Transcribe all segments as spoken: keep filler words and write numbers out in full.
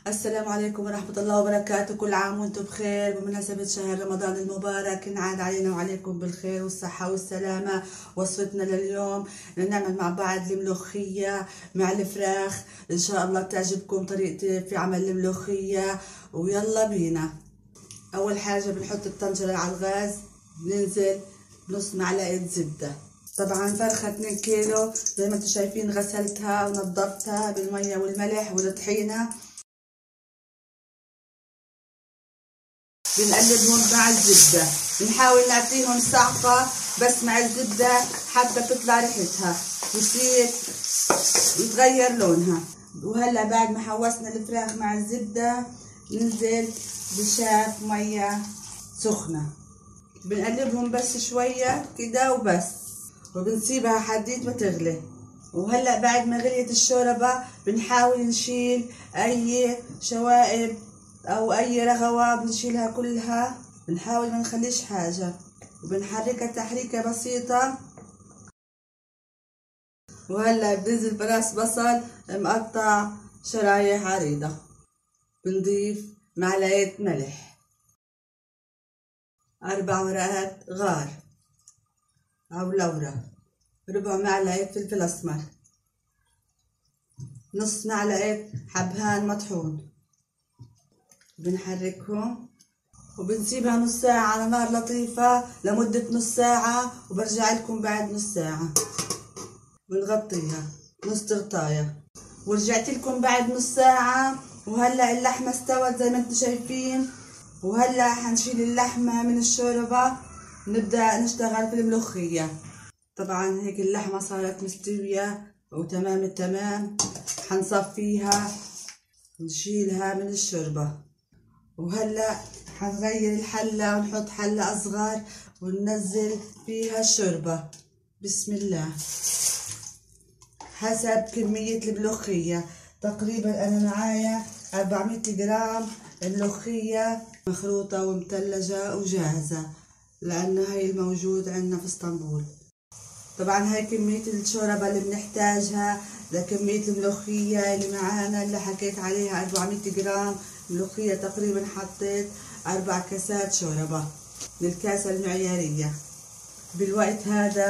السلام عليكم ورحمة الله وبركاته. كل عام وانتم بخير بمناسبة شهر رمضان المبارك. نعاد علينا وعليكم بالخير والصحة والسلامة. وصفتنا لليوم نعمل مع بعض الملوخية مع الفراخ. ان شاء الله تعجبكم طريقتي في عمل الملوخية، ويلا بينا. اول حاجة بنحط الطنجرة على الغاز، ننزل بنص معلقة زبدة. طبعا فرخة اتنين كيلو زي ما انتم شايفين، غسلتها ونظفتها بالمية والملح والطحينة. بنقلبهم مع الزبدة، بنحاول نعطيهم صعقة بس مع الزبدة حتى تطلع ريحتها ويصير يتغير لونها. وهلا بعد ما حوسنا الفراخ مع الزبدة ننزل بشاف مية سخنة، بنقلبهم بس شوية كده وبس، وبنسيبها حديت ما تغلي. وهلا بعد ما غليت الشوربة بنحاول نشيل اي شوائب او اي رغوة، بنشيلها كلها، بنحاول ما نخليش حاجة، وبنحركها تحريكة بسيطة. وهلا بنزل براس بصل مقطع شرايح عريضة، بنضيف معلقة ملح، اربع ورقات غار او لورا، ربع معلقة فلفل اسمر، نص معلقة حبهان مطحون. بنحركهم وبنسيبها نص ساعة على نار لطيفة لمدة نص ساعة، وبرجع لكم بعد نص ساعة. بنغطيها نص غطاية، ورجعت لكم بعد نص ساعة. وهلا اللحمة استوت زي ما انتم شايفين. وهلا حنشيل اللحمة من الشوربة، نبدأ نشتغل في الملوخية. طبعا هيك اللحمة صارت مستوية وتمام التمام. حنصفيها نشيلها من الشوربة. وهلا حنغير الحلة ونحط حلة أصغر وننزل فيها الشوربة. بسم الله، حسب كمية الملوخية. تقريبا أنا معايا أربعمية جرام ملوخية مخروطة ومثلجة وجاهزة، لأن هاي الموجود عندنا في اسطنبول. طبعا هاي كمية الشوربة اللي بنحتاجها لكمية الملوخية اللي معانا اللي حكيت عليها أربعمية جرام ملوخية. تقريبا حطيت أربع كاسات شوربة للكاسة المعيارية. بالوقت هذا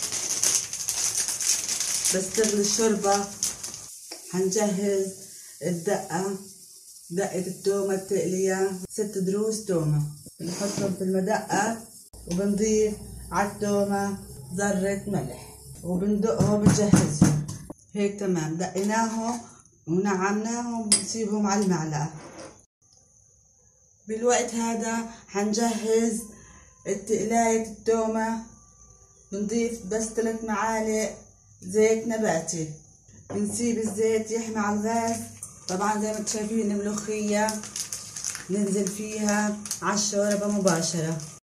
بس تغلي الشوربة هنجهز الدقة، دقة التومة التقلية، ست دروس تومة بنحطهم في المدقة، وبنضيف على التومة ذرة ملح وبندقهم بنجهزهم. هيك تمام، دقيناهم ونعمناهم وبنسيبهم على المعلقة. بالوقت هذا حنجهز التقلاية التومة. بنضيف بس ثلاث معالق زيت نباتي، بنسيب الزيت يحمى على الغاز. طبعا زي ما انتم شايفين الملوخية ننزل فيها على الشوربة مباشرة،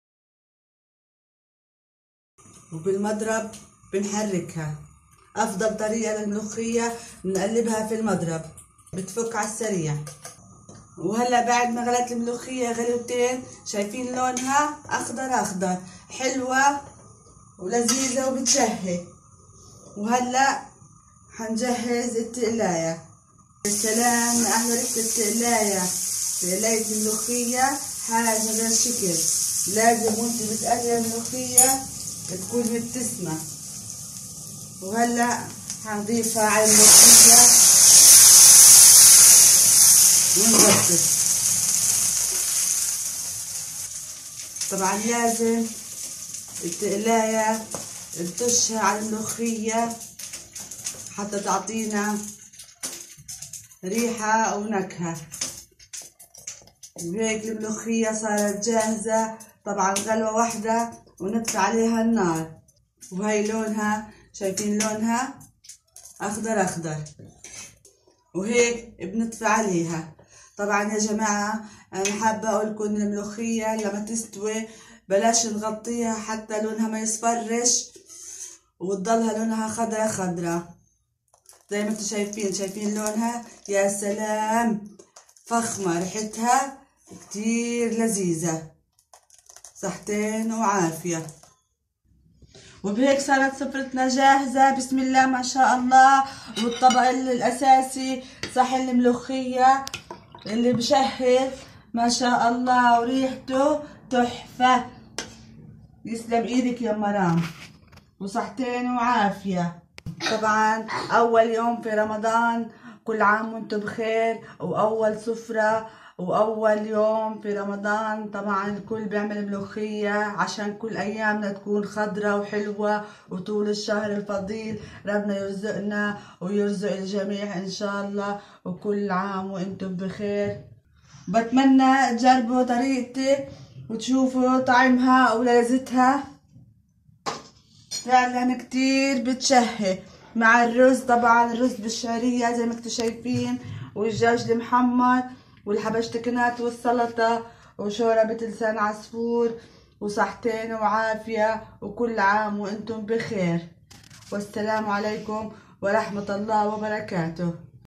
وبالمضرب بنحركها. افضل طريقة للملوخية نقلبها في المضرب، بتفك على السريع. وهلا بعد ما غلت الملوخية غلوتين، شايفين لونها اخضر اخضر، حلوة ولذيذة وبتشهي. وهلا حنجهز التقلاية. السلام، احلى ريحة التقلاية. تقلاية الملوخية حاجة غير شكل. لازم وانت بتقلي الملوخية تكون مبتسمة. وهلا حنضيفها على الملوخية ونغطي. طبعا لازم التقلاية نطشها على الملوخية حتى تعطينا ريحة أو نكهة. وهيك الملوخية صارت جاهزة. طبعا غلوة واحدة ونطفي عليها النار. وهي لونها، شايفين لونها أخضر أخضر. وهيك بنطفي عليها. طبعا يا جماعة أنا حابة أقولكم إن الملوخية لما تستوي بلاش نغطيها حتى لونها ما يصفرش وتضلها لونها خضرة خضرة زي ما انتم شايفين. شايفين لونها؟ يا سلام، فخمة، ريحتها كتير لذيذة. صحتين وعافية. وبهيك صارت سفرتنا جاهزة. بسم الله ما شاء الله. والطبق الأساسي صحن الملوخية اللي بشهر ما شاء الله وريحته تحفة. يسلم ايدك يا مرام، وصحتين وعافية. طبعا اول يوم في رمضان، كل عام وانتم بخير، واول سفرة واول يوم في رمضان. طبعا الكل بيعمل ملوخية عشان كل ايامنا تكون خضرة وحلوة، وطول الشهر الفضيل ربنا يرزقنا ويرزق الجميع ان شاء الله. وكل عام وانتم بخير. بتمنى تجربوا طريقتي وتشوفوا طعمها ولذتها، فعلا كتير بتشهي مع الرز. طبعا الرز بالشعرية زي ما انتم شايفين، والدجاج المحمر والحبشتكنات والسلطة وشوربة لسان عصفور. وصحتين وعافية، وكل عام وانتم بخير. والسلام عليكم ورحمة الله وبركاته.